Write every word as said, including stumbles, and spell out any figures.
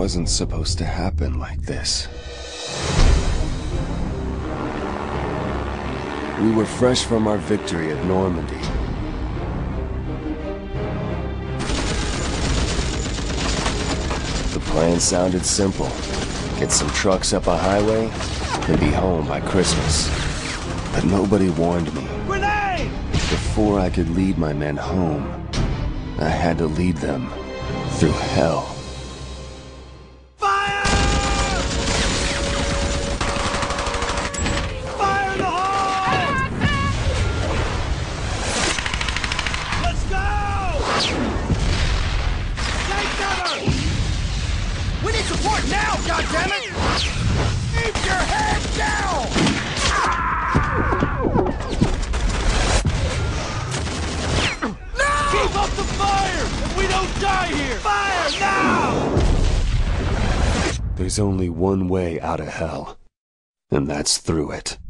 wasn't supposed to happen like this. We were fresh from our victory at Normandy. The plan sounded simple. Get some trucks up a highway, and be home by Christmas. But nobody warned me. Grenade! Before I could lead my men home, I had to lead them through hell. Fire! Fire in the hole! Let's go! Take cover! We need support now, goddammit! Keep your head down! No! Keep up the fire! If we don't die here! Fire now! There's only one way out of hell, and that's through it.